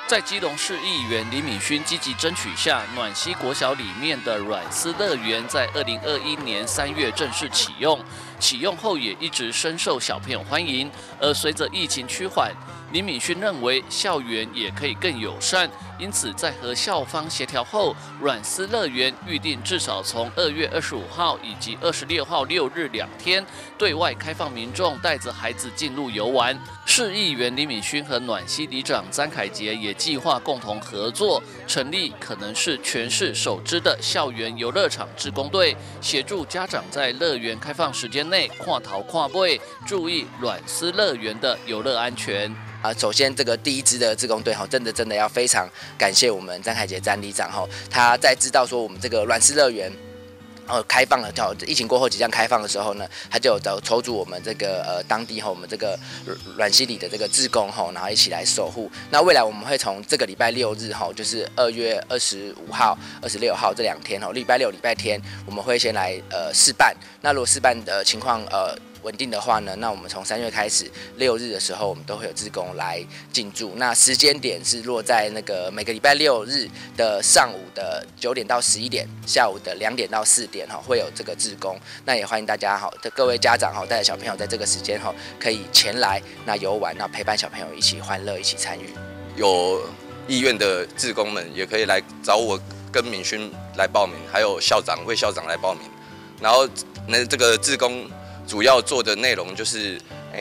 在基隆市议员李敏勋积极争取下，暖溪国小里面的软丝乐园在2021年3月正式启用。启用后也一直深受小朋友欢迎。而随着疫情趋缓，李敏勋认为校园也可以更友善，因此在和校方协调后，软丝乐园预定至少从2月25号以及26号6日2天对外开放民众带着孩子进入游玩。市议员李敏勋和暖溪里长詹凯杰也计划共同合作，成立可能是全市首支的校园游乐场志工队，协助家长在乐园开放时间内跨逃跨位，注意软丝乐园的游乐安全。 首先这个第一支的志工队真的要非常感谢我们詹凯杰詹里长他在知道说我们这个软丝乐园开放了，疫情过后即将开放的时候呢，他就有筹组我们这个当地我们这个软溪里的这个志工然后一起来守护。那未来我们会从这个礼拜6日就是2月25号、26号这2天礼拜六、礼拜天，我们会先来试办。那如果试办的情况稳定的话呢，那我们从3月开始6日的时候，我们都会有志工来进驻。那时间点是落在那个每个礼拜6日的上午的9点到11点，下午的2点到4点会有这个志工。那也欢迎大家各位家长带着小朋友在这个时间可以前来那游玩，那陪伴小朋友一起欢乐，一起参与。 有意愿的志工们也可以来找我跟敏勋来报名，还有校长来报名。然后这个志工主要做的内容就是，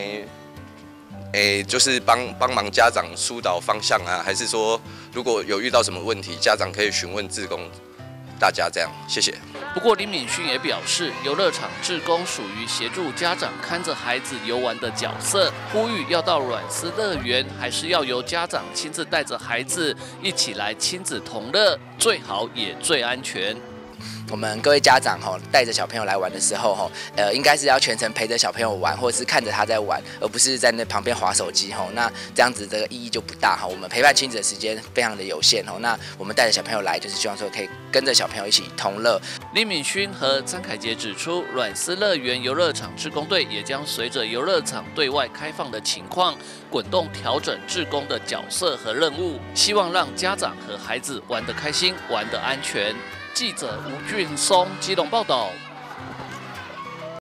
就是帮忙家长疏导方向啊，还是说如果有遇到什么问题，家长可以询问志工，大家这样，谢谢。 不过李敏勋也表示，游乐场志工属于协助家长看着孩子游玩的角色，呼吁要到软丝乐园，还是要由家长亲自带着孩子一起来亲子同乐，最好也最安全。 我们各位家长带着小朋友来玩的时候应该是要全程陪着小朋友玩，或者是看着他在玩，而不是在那旁边滑手机那这样子这个意义就不大我们陪伴亲子的时间非常的有限那我们带着小朋友来，就是希望说可以跟着小朋友一起同乐。 李敏勋和詹凯杰指出，软丝乐园游乐场志工队也将随着游乐场对外开放的情况，滚动调整志工的角色和任务，希望让家长和孩子玩得开心，玩得安全。记者吴俊松基隆报道。